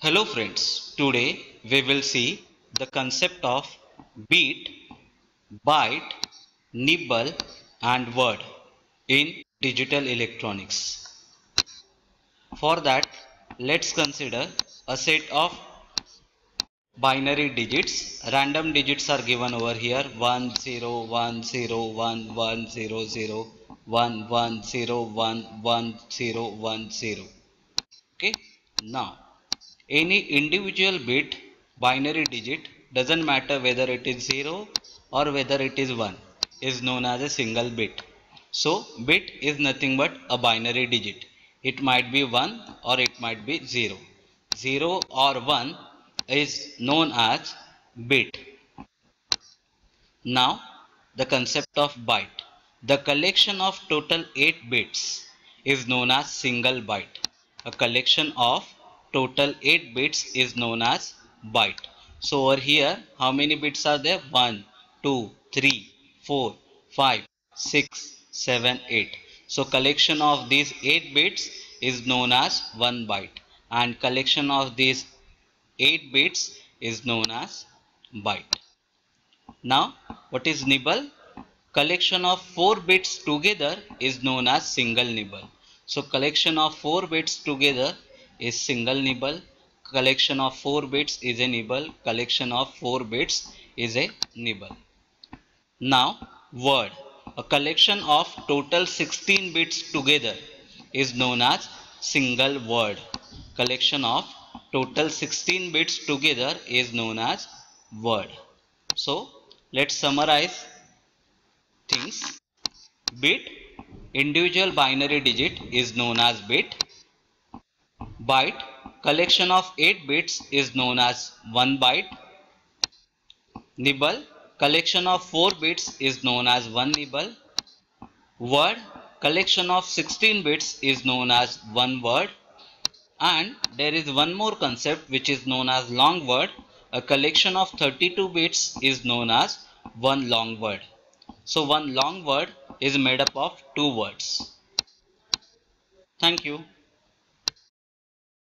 Hello friends, today we will see the concept of bit, byte, nibble and word in digital electronics. For that, let's consider a set of binary digits. Random digits are given over here 1 0 1 0 1 1 0 0 1 1 0 1 1 0 1 0. Okay, now any individual bit, binary digit, doesn't matter whether it is 0 or whether it is 1, is known as a single bit. So, bit is nothing but a binary digit. It might be 1 or it might be 0. 0 or 1 is known as bit. Now, the concept of byte. The collection of total 8 bits is known as single byte. A collection of total 8 bits is known as byte. So over here, how many bits are there? 1, 2, 3, 4, 5, 6, 7, 8. So collection of these 8 bits is known as 1 byte. And collection of these 8 bits is known as byte. Now, what is nibble? Collection of 4 bits together is known as single nibble. So, collection of 4 bits together is single nibble. Collection of 4 bits is a nibble. Collection of 4 bits is a nibble. Now, word. A collection of total 16 bits together is known as single word. Collection of total 16 bits together is known as word. So, let's summarize things. Bit, individual binary digit is known as bit. Byte, collection of 8 bits is known as 1 byte. Nibble, collection of 4 bits is known as 1 nibble. Word, collection of 16 bits is known as 1 word. And there is one more concept which is known as long word. A collection of 32 bits is known as 1 long word. So one long word is made up of 2 words. Thank you.